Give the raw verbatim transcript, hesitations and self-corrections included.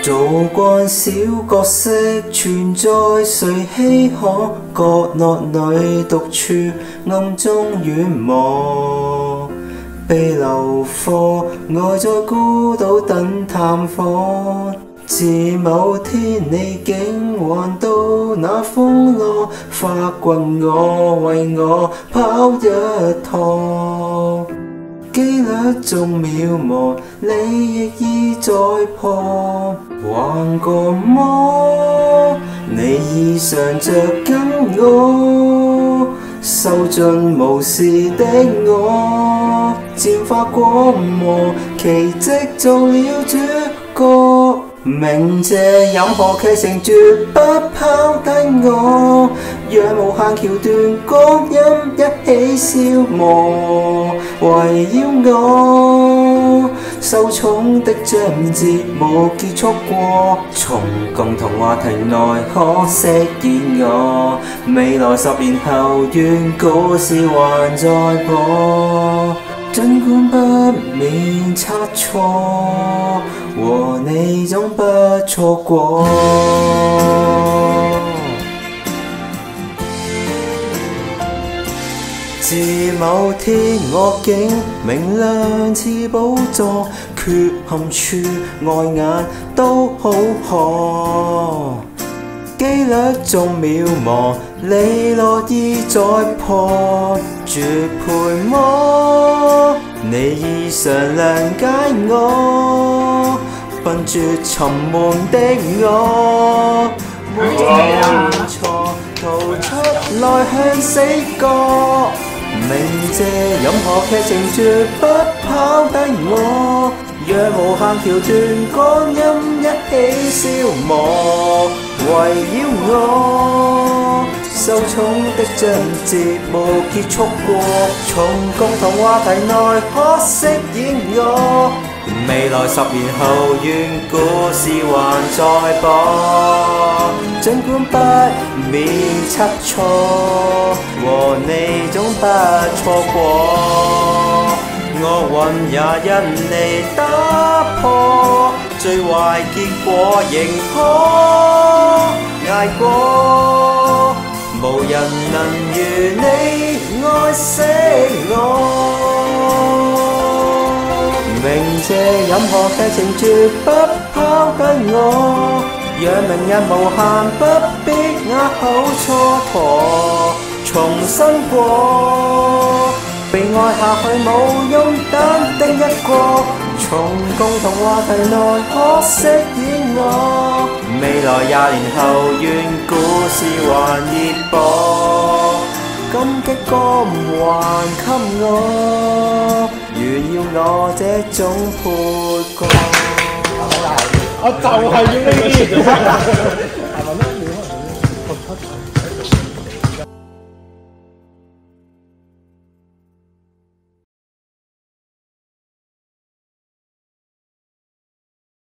做慣小角色存在，誰稀可？角落裏獨處，暗中遠望，被留課，呆在孤島等探訪。自某天你竟還到那風浪，發掘我，為我跑一趟。機率中渺茫，你亦已在旁，橫過麼？你已常着緊我，受盡無視的我，漸發光芒，奇蹟做了主角。鳴謝任何劇情絕不拋低我，讓無限橋段光陰一起消磨，圍繞我。受寵的章節冇結束過，從共同話題內可飾演我。未來十年後，願故事還在播，儘管不免差錯，和你總不錯過。自某天我竟明亮似寶座，缺陷處礙眼都好看。機率中渺茫，你樂意再破，絕配麼？你已常諒解我，笨拙沉悶的我，每種錯逃出來向死角。鳴謝任何劇情絕不拋低我，讓無限橋段光陰一起消磨，圍繞我。受寵的章節無結束過，從共同話題內可飾演我。未來十年後，願故事還在播，儘管不免出錯，和你總不錯過。厄運也因你打破，最壞結果仍可捱過。無人能如你愛惜我。鳴謝任何劇情絕不拋低我，讓明日無限不必啞口蹉跎，重新過。被愛下去冇用，單丁一個，從共同話題內可飾演我。未來廿年後，願故事還熱播，感激歌還給我，願要我這種配角。 我就係要呢啲。